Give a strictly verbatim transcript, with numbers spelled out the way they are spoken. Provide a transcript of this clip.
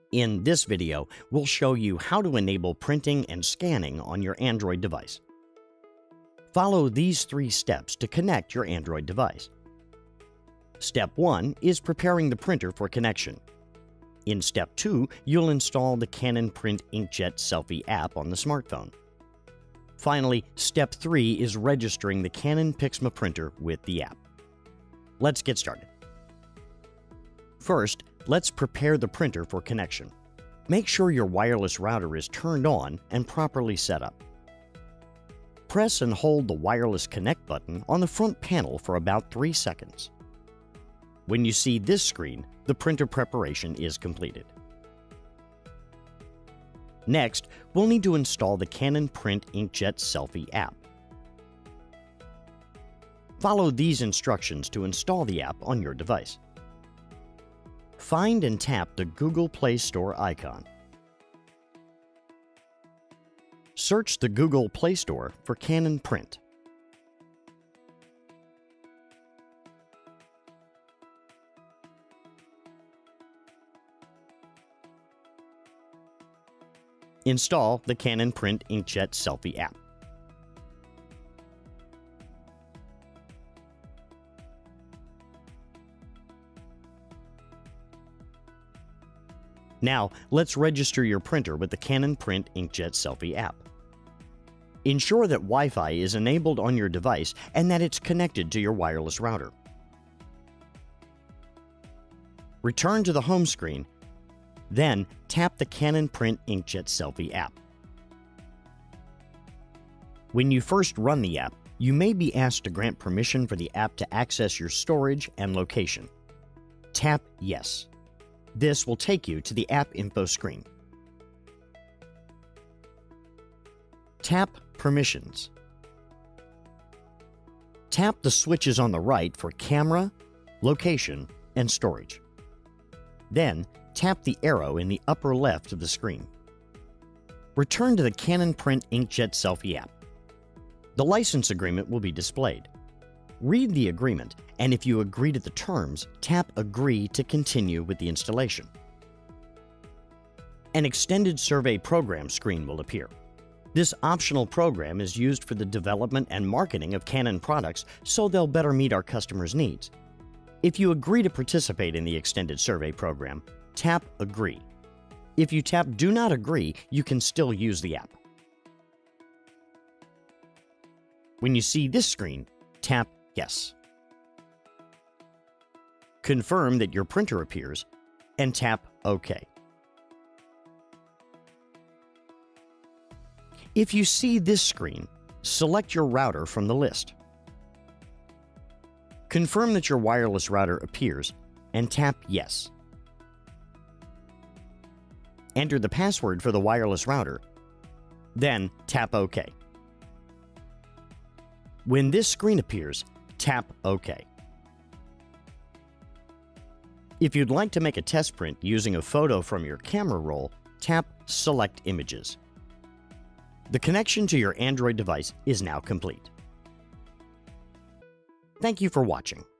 In this video, we'll show you how to enable printing and scanning on your Android device. Follow these three steps to connect your Android device. Step one is preparing the printer for connection. In Step two, you'll install the Canon Print Inkjet Selfie app on the smartphone. Finally, Step three is registering the Canon PIXMA printer with the app. Let's get started. First, let's prepare the printer for connection. Make sure your wireless router is turned on and properly set up. Press and hold the wireless connect button on the front panel for about three seconds. When you see this screen, the printer preparation is completed. Next, we'll need to install the Canon Print Inkjet Selfie app. Follow these instructions to install the app on your device. Find and tap the Google Play Store icon. Search the Google Play Store for Canon Print. Install the Canon Print Inkjet Selfie app. Now, let's register your printer with the Canon Print Inkjet Selfie app. Ensure that Wi-Fi is enabled on your device and that it's connected to your wireless router. Return to the home screen, then tap the Canon Print Inkjet Selfie app. When you first run the app, you may be asked to grant permission for the app to access your storage and location. Tap Yes. This will take you to the app info screen. Tap Permissions. Tap the switches on the right for camera, location, and storage. Then, tap the arrow in the upper left of the screen. Return to the Canon Print Inkjet Selfie app. The license agreement will be displayed. Read the agreement, and if you agree to the terms, tap Agree to continue with the installation. An extended survey program screen will appear. This optional program is used for the development and marketing of Canon products, so they'll better meet our customers' needs. If you agree to participate in the extended survey program, tap Agree. If you tap Do Not Agree, you can still use the app. When you see this screen, tap Yes. Confirm that your printer appears and tap OK. If you see this screen, select your router from the list. Confirm that your wireless router appears and tap Yes. Enter the password for the wireless router, then tap OK. When this screen appears, tap OK. If you'd like to make a test print using a photo from your camera roll, tap Select Images. The connection to your Android device is now complete. Thank you for watching.